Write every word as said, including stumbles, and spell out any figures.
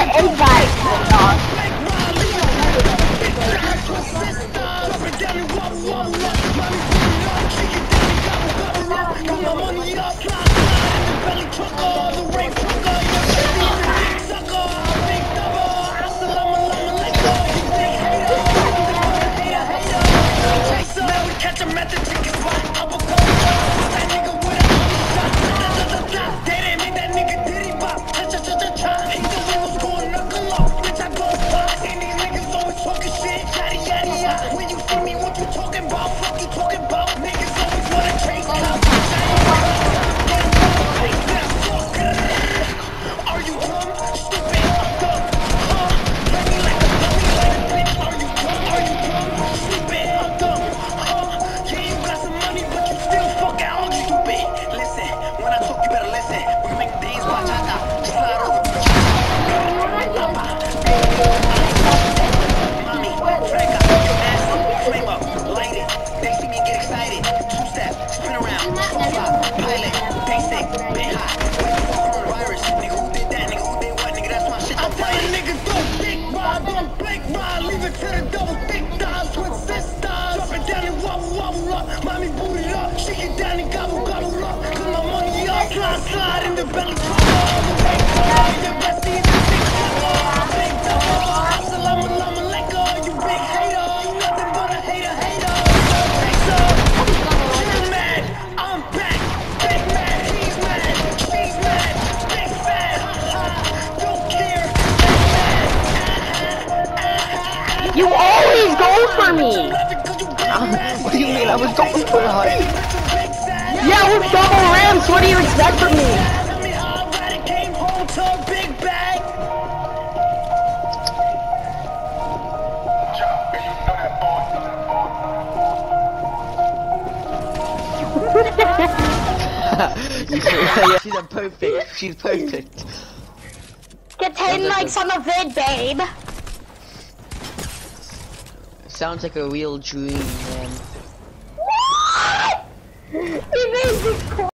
invite, dog. Catch him at the ticket spot. I'm a cold. That nigga with a they didn't make that nigga diddy bop. Cha cha cha cha cha. He the one who's going knuckle off. Bitch, I go pop. And these niggas always talking shit. Yada yada yada. When you see me, what you talking about? Fuck you talking about? Niggas always wanna chase clout. Are you dumb? Stupid. I'm dumb. Huh? Play me like a dummy, like a bitch. Are you dumb? Are you dumb? Stupid. I'm dumb. Stupid. Listen, when I talk, you better listen. We make things bachata. Slide over. Mommy, Franca, nasty, flame up, light it. They see me get excited. Two step, spin around, flop, pilot, they sick, bit hot. Coronavirus, nigga who did that, nigga who did what, nigga that's my shit. I'm telling niggas don't dick ride, don't blink ride, leave it to the double thick thighs, twin sisters. Drop it down and wobble wobble up. Mommy boot it up, shake it down and gobble gobble up. Put my money up, slide slide in the belly trouble. The best in the big trouble, big double. Assalamu alaikum, you big hater. You nothing but a hater, hater. You're mad, I'm back. Big mad, he's mad, she's mad. Big fat, don't care. You always go for me. What do you mean? I was going for a height. Yeah, with double rims, what do you expect from me? She's a perfect. She's perfect. Get ten likes on the vid, babe. Sounds like a real dream, man. What? It made me